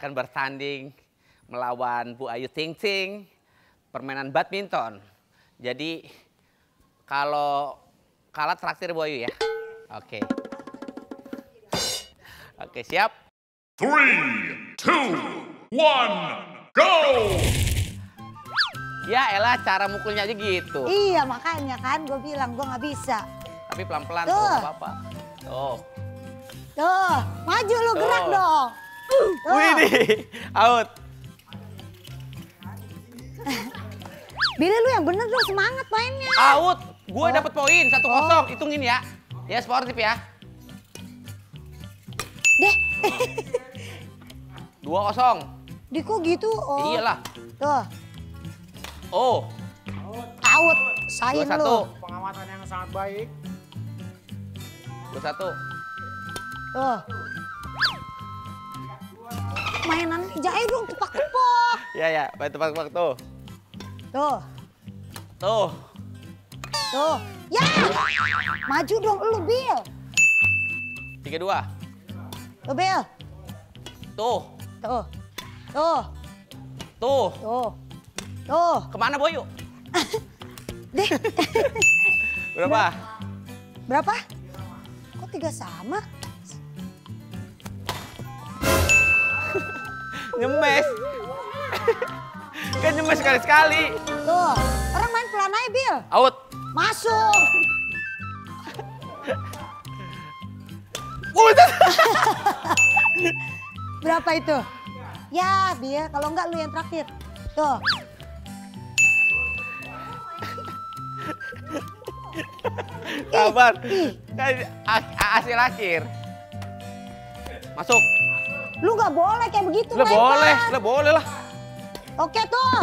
akan bertanding melawan Bu Ayu Ting Ting permainan badminton. Jadi kalau kalah traktir Bu Ayu ya. Oke. Oke, siap? 3, 2, 1, go! Ya elah, cara mukulnya aja gitu. Iya, makanya kan gue bilang gue nggak bisa. Tapi pelan-pelan tuh, nggak apa-apa. Tuh. Tuh, maju lu, gerak dong. Widih, out. Billy lu yang bener dong, semangat mainnya. Out, gue dapet poin 1-0. Hitungin ya. Ya sportif ya. Deh. 2-0. Di kok gitu? Oh. Iyalah. Tuh. Oh. Out, sain 2-1. lu. Pengamatan yang sangat baik. 2-1. Tuh. Mainan jahit dong, tepak-tepak. Ya, main tebak-tebak tuh. Tuh. Tuh. Tuh. Ya! Maju dong lu, Bill. 3-2. Tuh, Bill. Tuh. Tuh. Tuh. Tuh. Tuh. Tuh. Kemana Boyu? Deh. Berapa? Berapa? Kok 3 sama? Nyemes. Kan nyemes sekali-sekali. Tuh. Orang main pelan aja, Bill. Out. Masuk. Berapa itu? Ya, Bill. Kalau enggak lu yang terakhir. Tuh. Sabar. Kan hasil akhir. Masuk. Lu nggak boleh kayak begitu, Lah lempar. boleh lah. Oke tuh.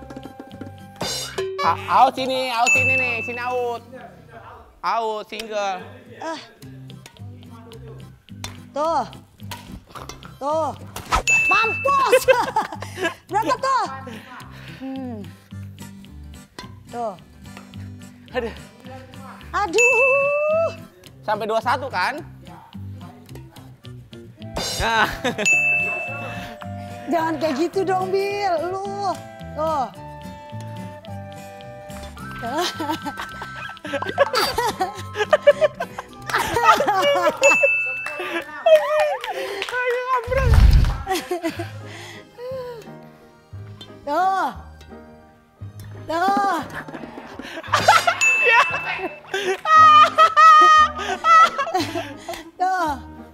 Out sini nih, sini out. Out, single. Tuh. Tuh. Mampus. Berapa tuh? Tuh. Aduh. Aduh. Sampai 21 kan? Nah. Jangan kayak gitu dong, Bill. Lu. Tuh. Tuh. Tuh. Tuh.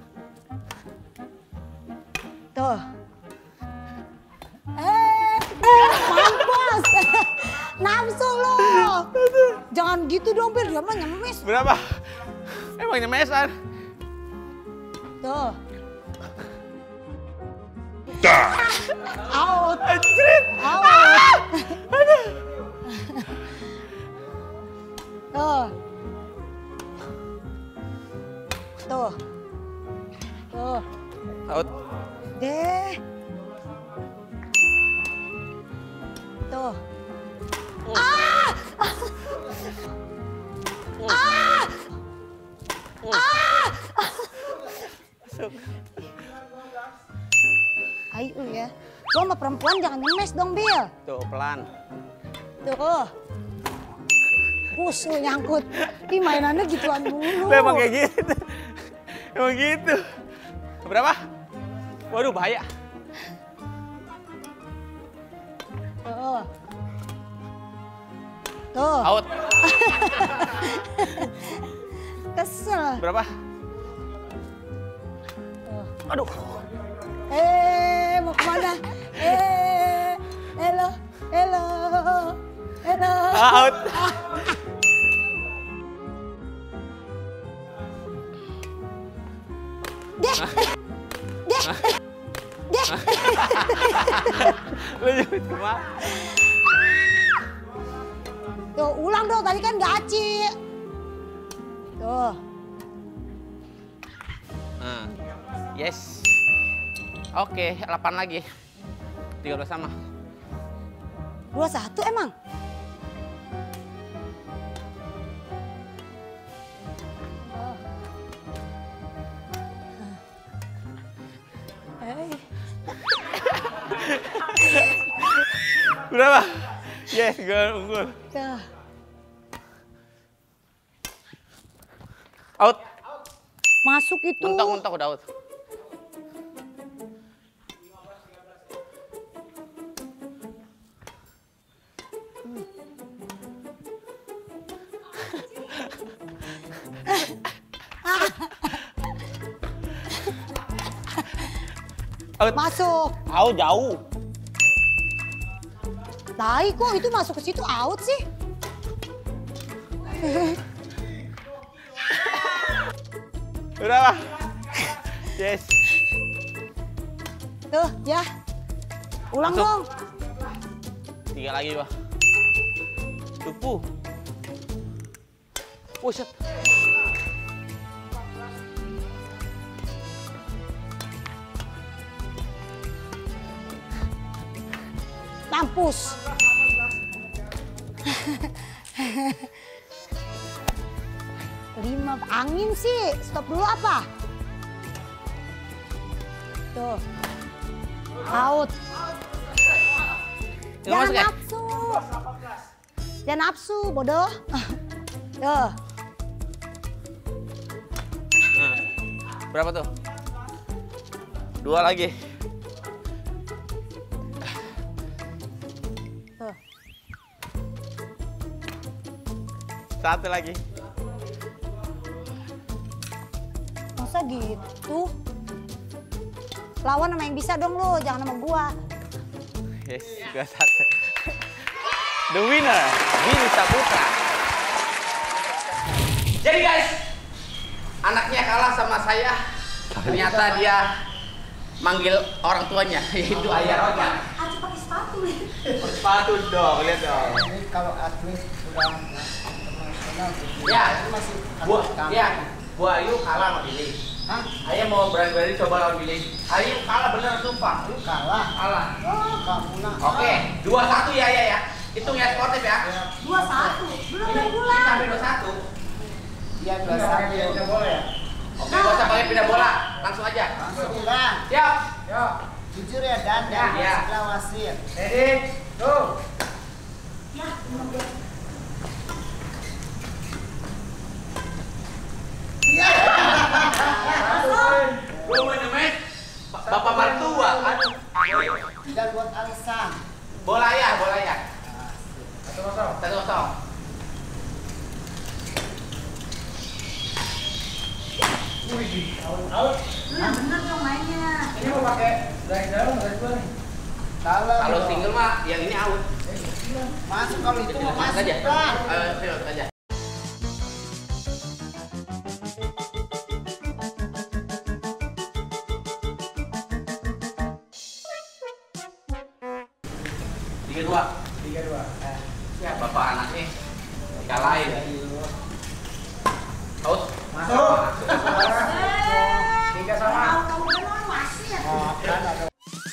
Tuh. Mampus. Nafsu lu. Jangan gitu dong, Bill. Dia mah nyemes. Berapa? Emang nyemesan? Tuh. Dah. Out. Anjrit. Out. Tuh. Tuh. Tuh. Out. Deh. Tuh. Ah! Ah! Ah! Masuk. Ayo ya. Lo sama perempuan jangan nyemes dong, Bill. Tuh, pelan. Tuh. Pus lu nyangkut. Ih, mainannya gituan dulu. Emang kayak gitu. Emang gitu. Berapa? Waduh, bahaya. Tuh. Tuh. Out. Kesel. Berapa? Tuh. Aduh. Mau kemana? Hello. Hello. Hello. Out. Deh. Deh. Deh. Lu nyebut kemana? Tuh, ulang dong. Tadi kan gaci. Tuh. Yes. Oke, 8 lagi. 13 sama. 21 emang? Berapa? Yes, gol unggul. Ya. Out. Masuk itu. Mentok udah out. Out. Masuk. Out jauh. Tai kok itu masuk ke situ out sih? Berapa? Yes. Tuh, ya. Ulang Masuk. dong. 3 lagi, Pak. Tupu. Buset. Mampus. Lima angin sih. Stop dulu apa? Tuh. Out. Nggak Jangan masuk ya? nafsu. Jangan nafsu, bodoh. Tuh. Nah, berapa tuh? 2 lagi. Tuh. 1 lagi. Masa gitu? Lawan sama yang bisa dong lu, jangan sama gua. Yes, 2-1. The winner, Billy Saputra. Jadi guys, anaknya kalah sama saya. Ternyata dia manggil orang tuanya, yaitu ayah Ronya. Acu pakai sepatu nih. Sepatu dong, lihat dong. Ini kalau atlet sudah internasional Ya, masih Bu Ayu kalah sama Billy. Hah? Ayah mau berani-berani coba lawan Billy. Ayu kalah beneran sumpah. Lu kalah. Kalah. Oh, kamu nah. Oke, 2-1 ya Ayah ya. Hitung ya sportif ya. 21. Belum main bola. Kita sampai 2-1. Dia 21 ya boleh ya. Oke, gak usah pakai pindah bola, langsung aja. Langsung Dan. Siap. Yuk. Jujur ya Dan, dan Ya. sebelah wasit. Ready, go. Ya, Gue mau nyemek Bapak Mertua. Aduh. Dan buat alasan. Bola ya. 1-0. Out. lu yang bener dong mainnya. Ini mau pakai dari dalam dari luar nih. Kalau single mah yang ini out. Masuk kalau itu mau Masuk masuk aja. Dan. Ayo aja. Tiga dua. Siap bapak anaknya dikalahin. Out. Masuk. Tiga sama. Kamu kan wasit. Oh, Dan ada.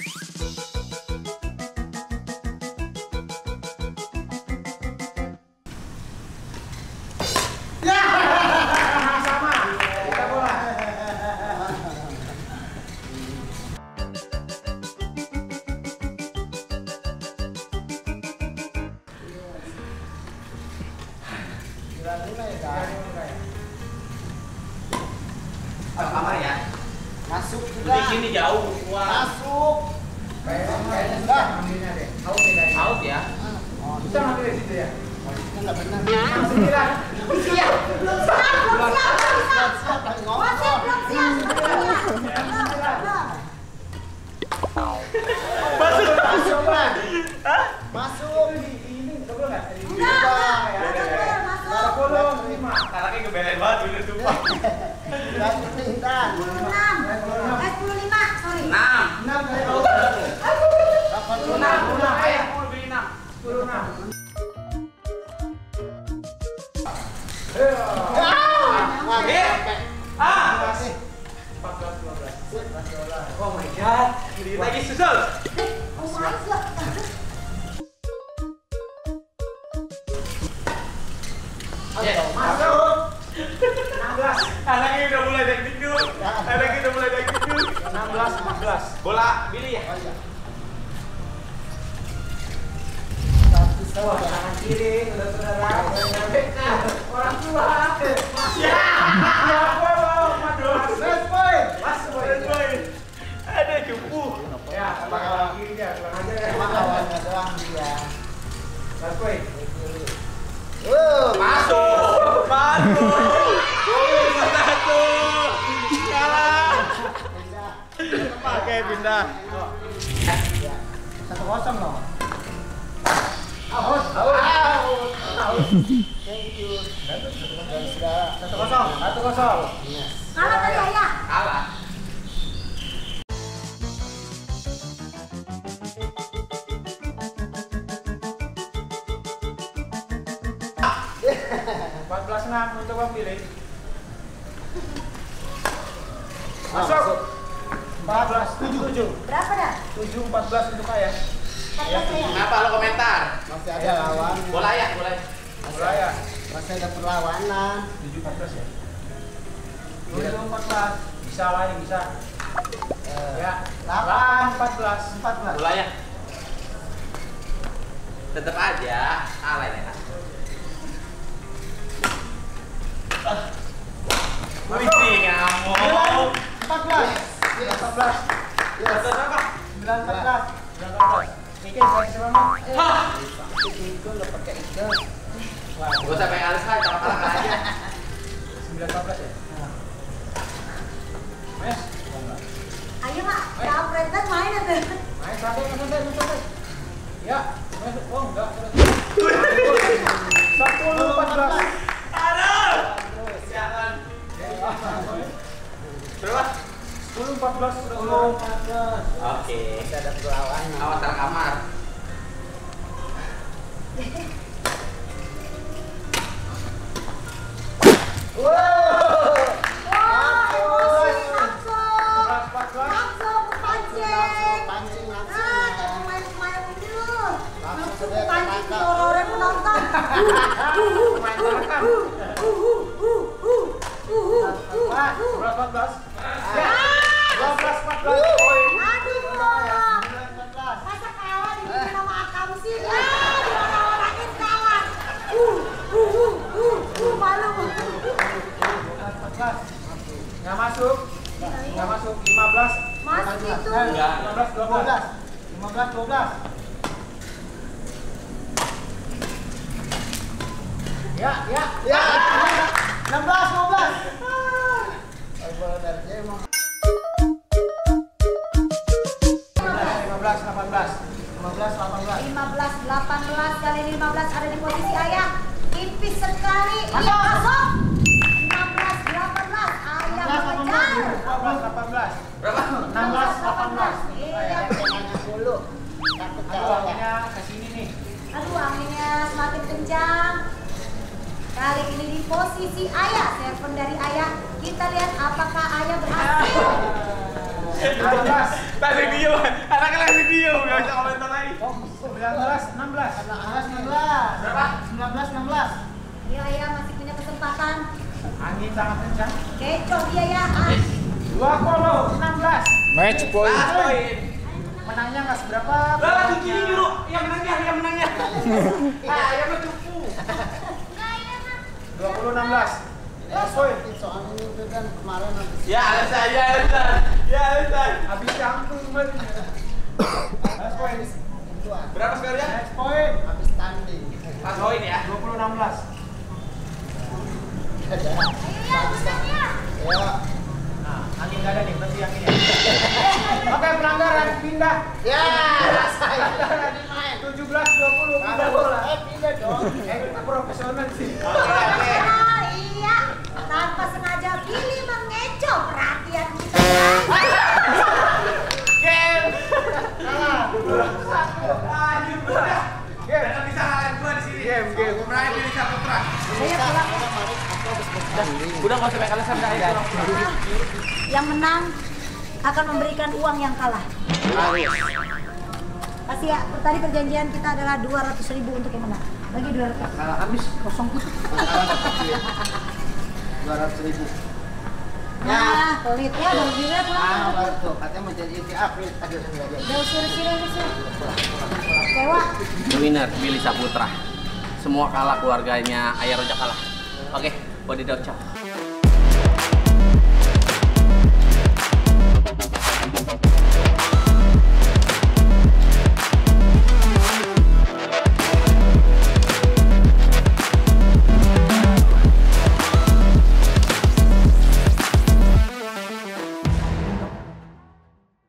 Kamar ya. Masuk Di juga. sini jauh semua. Masuk. Kayaknya sudah ambilnya deh. Out ya. Oh, bisa ngambil di situ ya? Oh, itu nggak benar. Belum siap. Siap, lagi ngomong. Wasit belum siap. Masuk, Bang. Masuk. Enggak. Masuk. Anaknya ngebelain banget dulu sumpah. Lanjut nih, Dan. 15, sorry. 6. 6 kali out. 6. Ayah mau beli 6. 16. Masih. 14. Oh my god. Dikit lagi susul. Yes. Masuk. 16. Anaknya udah mulai deg-degan. 16, 14. Bola Billy ya. Oh iya. Coba tangan kiri, saudara-saudara. Orang tua. Ya. Last point. Last point. Ada jumpu. Ya, tangan kirinya, kurang aja ya. Lawannya doang dia. Last point. Masuk. Satu. Kalah. Oke, pindah. 1-0 loh. Aus. Thank you. 1-0. Kalah tadi ayah. Kalah. Coba pilih. Masuk. 14, 7. Berapa dah? 7-14 untuk ayah. 14 ayah. Kenapa lo komentar? Masih ada lawan. Bola ya, bola. Bola ya. Masih ada perlawanan. 7-14 ya. 7-14. Bisa lah ini bisa. Ya. 8-14. Bola ya. Tetap aja kalah ya. Wih, ngamuk. 14. 14. Ya, berapa? 9-14. 9-14. Oke, saya sama. Itu lo pakai itu. Wah, Gua sampai alis lah, kalau kalah aja. 9-14 ya. Mes. Ayo mak, capretan main ada. Main santai. Ya, masuk. Oh, enggak. 10-14. Aduh. Sialan. Berapa? 10-14. Oke. Masih ada perlawanan. Awas taruh kamar. Langsung pancing. Jangan main-main dulu. Langsung pancing orang penonton. Berapa 14? Ya. 12-14 poin. Aduh, masa kalah dibikin sama Akam sih? Diorang-orangin kalah. Malu. 14. Nggak masuk. 15. Masuk itu. 15-12. 15-12. Ya. 16-12. Bola dari dia emang. 15-18 kali 15 ada di posisi ayah. Tipis sekali. Iya, masuk. 15-18. Ayah mengejar. 18. Berapa? 16-18. Iya. Tanya dulu. Takut Aduh, anginnya ke sini nih. Aduh, anginnya semakin kencang. Kali ini di posisi ayah. Serven dari ayah. Kita lihat apakah ayah berhasil. 16. Tadi video, anaknya lagi video, nggak bisa komentar lagi. 16. Berapa? 19-16. Iya, ayah masih punya kesempatan. Angin sangat kencang. Kecoh dia ya. 20-16. Match point. Last point. Menangnya nggak seberapa. Lah lagi gini dulu, yang menangnya. Ah, yang mencupu. 20-16. Last point. Soalnya itu kan kemarin habis. Ya, alasan. Habis campur man. Last point. Berapa skornya? Next point. Habis tanding. Last point ya. 20-16. Ayo ya, menangnya. Ya. Nah, angin nggak ada nih, berarti yang ini. Oke, pelanggaran pindah. Ya, saya tadi main. 17-20 pindah bola. Pindah dong. Kita profesional sih. Oke. Iya, tanpa sengaja Billy mengecoh perhatian kita. Game. Kalah. Lanjut udah. Game. Jangan bisa ngalahin gua di sini. Game. Gua menang di Indonesia Putra. Saya pulang. Udah nggak usah pakai alasan dah ya. Yang menang akan memberikan uang yang kalah. Kasih ya, tadi perjanjian kita adalah 200.000 untuk yang menang. Bagi 200. Kalau habis kosong putih. 200.000. Nah, pelit ya, baru juga pulang. baru tuh, katanya mau jadi April. Aduh, enggak jadi. Udah usir. Kecewa. winner Billy Saputra. Semua kalah, keluarganya Ayah Rojak kalah. Oke, body down, ciao.